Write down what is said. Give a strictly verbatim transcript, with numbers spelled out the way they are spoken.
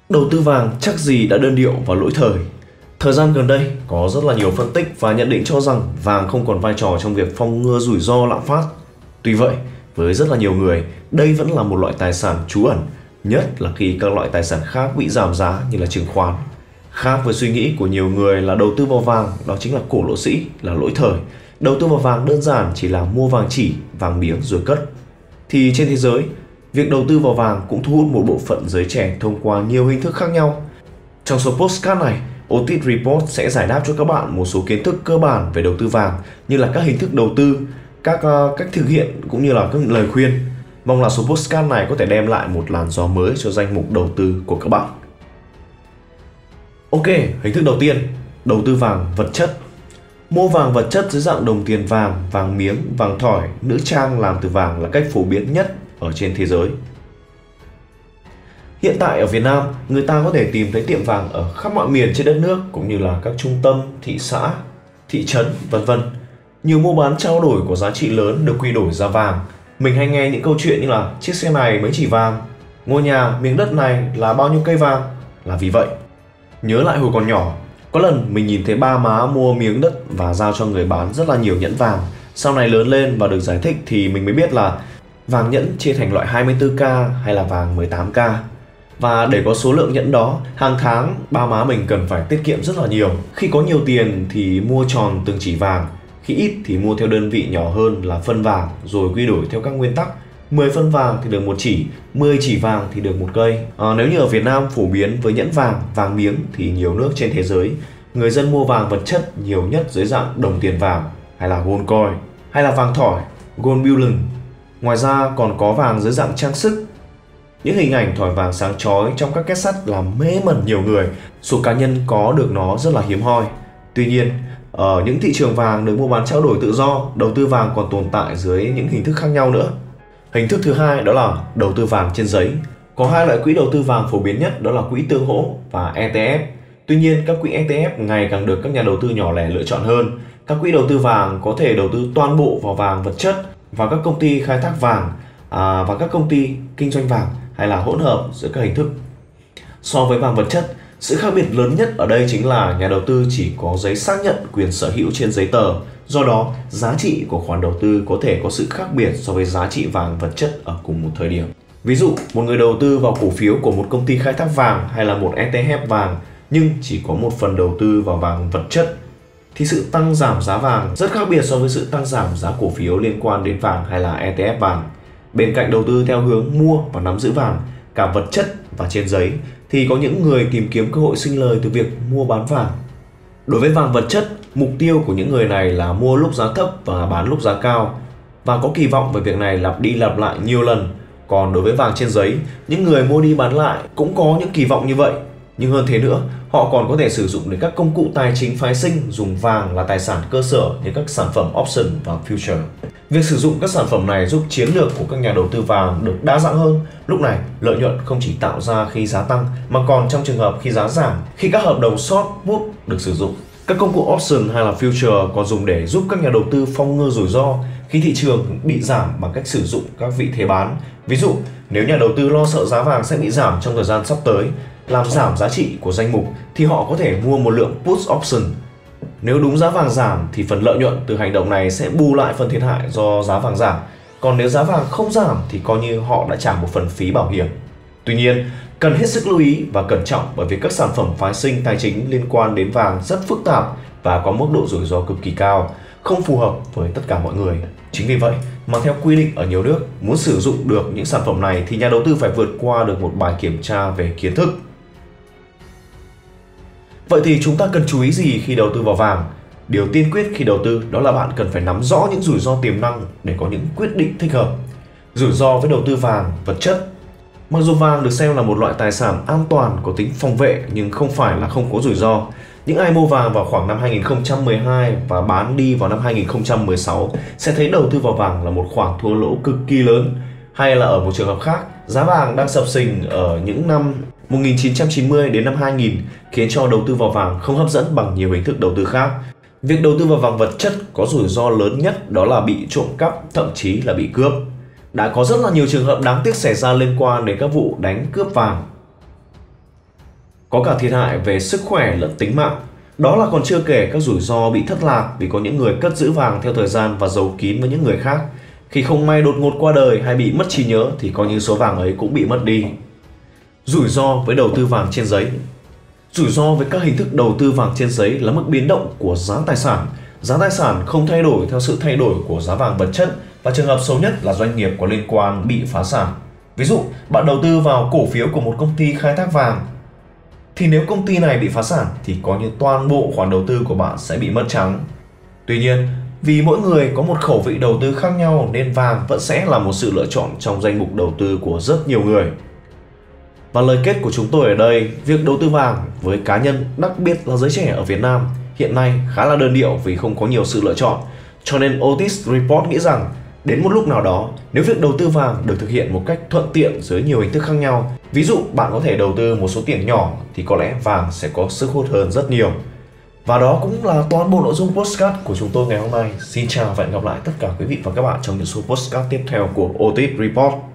Đầu tư vàng chắc gì đã đơn điệu và lỗi thời. Thời gian gần đây có rất là nhiều phân tích và nhận định cho rằng vàng không còn vai trò trong việc phòng ngừa rủi ro lạm phát. Tuy vậy, với rất là nhiều người, đây vẫn là một loại tài sản trú ẩn, nhất là khi các loại tài sản khác bị giảm giá như là chứng khoán. Khác với suy nghĩ của nhiều người là đầu tư vào vàng đó chính là cổ lỗ sĩ, là lỗi thời. Đầu tư vào vàng đơn giản chỉ là mua vàng chỉ, vàng miếng rồi cất. Thì trên thế giới, việc đầu tư vào vàng cũng thu hút một bộ phận giới trẻ thông qua nhiều hình thức khác nhau. Trong số postcard này, Otis Report sẽ giải đáp cho các bạn một số kiến thức cơ bản về đầu tư vàng, như là các hình thức đầu tư, các uh, cách thực hiện cũng như là các lời khuyên. Mong là số postcard này có thể đem lại một làn gió mới cho danh mục đầu tư của các bạn. Ok, hình thức đầu tiên, đầu tư vàng vật chất. Mua vàng vật chất dưới dạng đồng tiền vàng, vàng miếng, vàng thỏi, nữ trang làm từ vàng là cách phổ biến nhất ở trên thế giới. Hiện tại ở Việt Nam, người ta có thể tìm thấy tiệm vàng ở khắp mọi miền trên đất nước, cũng như là các trung tâm, thị xã, thị trấn, vân vân. Nhiều mua bán trao đổi có giá trị lớn được quy đổi ra vàng. Mình hay nghe những câu chuyện như là chiếc xe này mấy chỉ vàng, ngôi nhà, miếng đất này là bao nhiêu cây vàng, là vì vậy. Nhớ lại hồi còn nhỏ, có lần mình nhìn thấy ba má mua miếng đất và giao cho người bán rất là nhiều nhẫn vàng. Sau này lớn lên và được giải thích thì mình mới biết là vàng nhẫn chia thành loại hai mươi tư ca hay là vàng mười tám ca. Và để có số lượng nhẫn đó, hàng tháng ba má mình cần phải tiết kiệm rất là nhiều. Khi có nhiều tiền thì mua tròn từng chỉ vàng, khi ít thì mua theo đơn vị nhỏ hơn là phân vàng, rồi quy đổi theo các nguyên tắc. mười phân vàng thì được một chỉ, mười chỉ vàng thì được một cây. À, nếu như ở Việt Nam phổ biến với nhẫn vàng, vàng miếng thì nhiều nước trên thế giới, người dân mua vàng vật chất nhiều nhất dưới dạng đồng tiền vàng hay là gold coin hay là vàng thỏi, gold bullion. Ngoài ra còn có vàng dưới dạng trang sức. Những hình ảnh thỏi vàng sáng chói trong các két sắt làm mê mẩn nhiều người. Số cá nhân có được nó rất là hiếm hoi. Tuy nhiên, ở những thị trường vàng được mua bán trao đổi tự do, đầu tư vàng còn tồn tại dưới những hình thức khác nhau nữa. Hình thức thứ hai đó là đầu tư vàng trên giấy. Có hai loại quỹ đầu tư vàng phổ biến nhất, đó là quỹ tương hỗ và e tê ép. Tuy nhiên, các quỹ e tê ép ngày càng được các nhà đầu tư nhỏ lẻ lựa chọn hơn. Các quỹ đầu tư vàng có thể đầu tư toàn bộ vào vàng vật chất, vào các công ty khai thác vàng à, và các công ty kinh doanh vàng, hay là hỗn hợp giữa các hình thức. So với vàng vật chất, sự khác biệt lớn nhất ở đây chính là nhà đầu tư chỉ có giấy xác nhận quyền sở hữu trên giấy tờ. Do đó, giá trị của khoản đầu tư có thể có sự khác biệt so với giá trị vàng vật chất ở cùng một thời điểm. Ví dụ, một người đầu tư vào cổ phiếu của một công ty khai thác vàng hay là một e tê ép vàng nhưng chỉ có một phần đầu tư vào vàng vật chất, thì sự tăng giảm giá vàng rất khác biệt so với sự tăng giảm giá cổ phiếu liên quan đến vàng hay là e tê ép vàng. Bên cạnh đầu tư theo hướng mua và nắm giữ vàng, cả vật chất và trên giấy, thì có những người tìm kiếm cơ hội sinh lời từ việc mua bán vàng. Đối với vàng vật chất, mục tiêu của những người này là mua lúc giá thấp và bán lúc giá cao, và có kỳ vọng về việc này lặp đi lặp lại nhiều lần. Còn đối với vàng trên giấy, những người mua đi bán lại cũng có những kỳ vọng như vậy. Nhưng hơn thế nữa, họ còn có thể sử dụng để các công cụ tài chính phái sinh dùng vàng là tài sản cơ sở như các sản phẩm option và future. Việc sử dụng các sản phẩm này giúp chiến lược của các nhà đầu tư vàng được đa dạng hơn. Lúc này, lợi nhuận không chỉ tạo ra khi giá tăng mà còn trong trường hợp khi giá giảm, khi các hợp đồng short put được sử dụng. Các công cụ option hay là future còn dùng để giúp các nhà đầu tư phòng ngừa rủi ro khi thị trường bị giảm bằng cách sử dụng các vị thế bán. Ví dụ, nếu nhà đầu tư lo sợ giá vàng sẽ bị giảm trong thời gian sắp tới, làm giảm giá trị của danh mục, thì họ có thể mua một lượng put option. Nếu đúng giá vàng giảm thì phần lợi nhuận từ hành động này sẽ bù lại phần thiệt hại do giá vàng giảm. Còn nếu giá vàng không giảm thì coi như họ đã trả một phần phí bảo hiểm. Tuy nhiên, cần hết sức lưu ý và cẩn trọng, bởi vì các sản phẩm phái sinh tài chính liên quan đến vàng rất phức tạp và có mức độ rủi ro cực kỳ cao, không phù hợp với tất cả mọi người. Chính vì vậy mà theo quy định ở nhiều nước, muốn sử dụng được những sản phẩm này thì nhà đầu tư phải vượt qua được một bài kiểm tra về kiến thức. Vậy thì chúng ta cần chú ý gì khi đầu tư vào vàng? Điều tiên quyết khi đầu tư đó là bạn cần phải nắm rõ những rủi ro tiềm năng để có những quyết định thích hợp. Rủi ro với đầu tư vàng vật chất. Mặc dù vàng được xem là một loại tài sản an toàn có tính phòng vệ nhưng không phải là không có rủi ro. Những ai mua vàng vào khoảng năm hai nghìn không trăm mười hai và bán đi vào năm hai nghìn không trăm mười sáu sẽ thấy đầu tư vào vàng là một khoản thua lỗ cực kỳ lớn. Hay là ở một trường hợp khác, giá vàng đang sập sình ở những năm một nghìn chín trăm chín mươi đến năm hai nghìn khiến cho đầu tư vào vàng không hấp dẫn bằng nhiều hình thức đầu tư khác. Việc đầu tư vào vàng vật chất có rủi ro lớn nhất đó là bị trộm cắp, thậm chí là bị cướp. Đã có rất là nhiều trường hợp đáng tiếc xảy ra liên quan đến các vụ đánh cướp vàng. có cả thiệt hại về sức khỏe lẫn tính mạng. Đó là còn chưa kể các rủi ro bị thất lạc vì có những người cất giữ vàng theo thời gian và giấu kín với những người khác. Khi không may đột ngột qua đời hay bị mất trí nhớ thì coi như số vàng ấy cũng bị mất đi. Rủi ro với đầu tư vàng trên giấy. Rủi ro với các hình thức đầu tư vàng trên giấy là mức biến động của giá tài sản. Giá tài sản không thay đổi theo sự thay đổi của giá vàng vật chất, và trường hợp xấu nhất là doanh nghiệp có liên quan bị phá sản. Ví dụ, bạn đầu tư vào cổ phiếu của một công ty khai thác vàng, thì nếu công ty này bị phá sản thì có như toàn bộ khoản đầu tư của bạn sẽ bị mất trắng. Tuy nhiên, vì mỗi người có một khẩu vị đầu tư khác nhau nên vàng vẫn sẽ là một sự lựa chọn trong danh mục đầu tư của rất nhiều người. Và lời kết của chúng tôi ở đây, việc đầu tư vàng với cá nhân, đặc biệt là giới trẻ ở Việt Nam, hiện nay khá là đơn điệu vì không có nhiều sự lựa chọn. Cho nên Otis Report nghĩ rằng đến một lúc nào đó, nếu việc đầu tư vàng được thực hiện một cách thuận tiện dưới nhiều hình thức khác nhau, ví dụ bạn có thể đầu tư một số tiền nhỏ, thì có lẽ vàng sẽ có sức hút hơn rất nhiều. Và đó cũng là toàn bộ nội dung podcast của chúng tôi ngày hôm nay. Xin chào và hẹn gặp lại tất cả quý vị và các bạn trong những số podcast tiếp theo của Otis Report.